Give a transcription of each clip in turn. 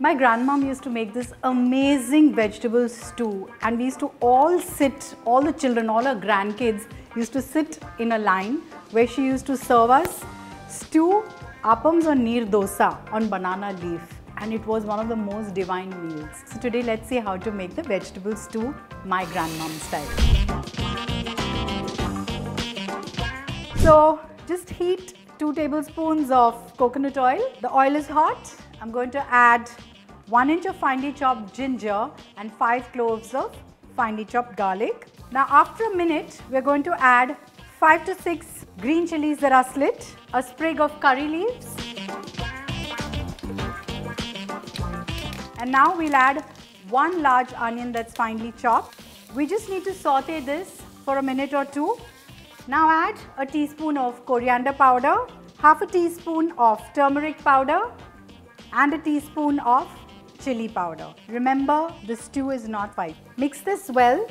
My grandmom used to make this amazing vegetable stew, and we used to all sit, all the children, all our grandkids used to sit in a line where she used to serve us stew, appams or neer dosa on banana leaf, and it was one of the most divine meals. So today let's see how to make the vegetable stew my grandmom style. So just heat 2 tablespoons of coconut oil. The oil is hot. I'm going to add 1 inch of finely chopped ginger and 5 cloves of finely chopped garlic. Now after a minute, we're going to add 5 to 6 green chillies that are slit, a sprig of curry leaves, and now we'll add 1 large onion that's finely chopped. We just need to saute this for a minute or 2. Now add a teaspoon of coriander powder, half a teaspoon of turmeric powder, and a teaspoon of chilli powder. Remember, the stew is not spicy. Mix this well,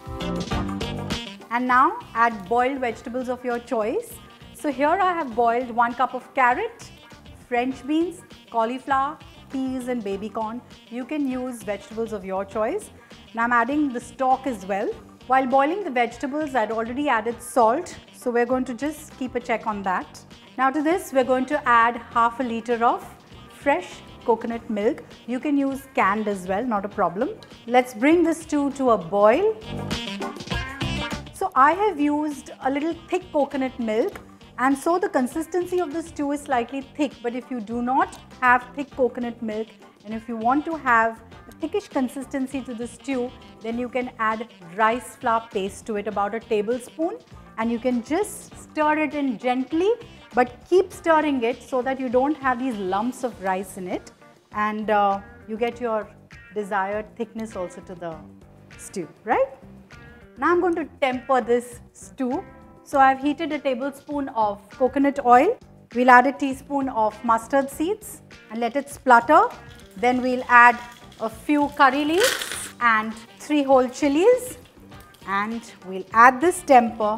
and now add boiled vegetables of your choice. So here I have boiled 1 cup of carrot, French beans, cauliflower, peas and baby corn. You can use vegetables of your choice. Now I'm adding the stock as well. While boiling the vegetables, I'd already added salt, so we're going to just keep a check on that. Now to this, we're going to add half a liter of fresh coconut milk. You can use canned as well, not a problem. Let's bring the stew to a boil. So I have used a little thick coconut milk, and so the consistency of the stew is slightly thick. But if you do not have thick coconut milk, and if you want to have a thickish consistency to the stew, then you can add rice flour paste to it, about a tablespoon, and you can just stir it in gently, but keep stirring it so that you don't have these lumps of rice in it, and you get your desired thickness also to the stew, right? Now I'm going to temper this stew. So I've heated a tablespoon of coconut oil. We'll add a teaspoon of mustard seeds and let it splutter. Then we'll add a few curry leaves and 3 whole chilies, and we'll add this temper,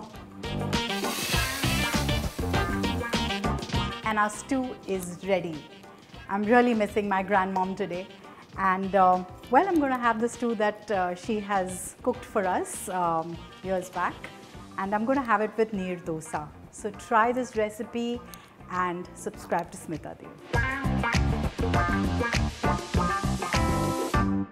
and our stew is ready. I'm really missing my grandmom today, and well, I'm going to have the stew that she has cooked for us years back, and I'm going to have it with neer dosa. So try this recipe and subscribe to Smita Deo.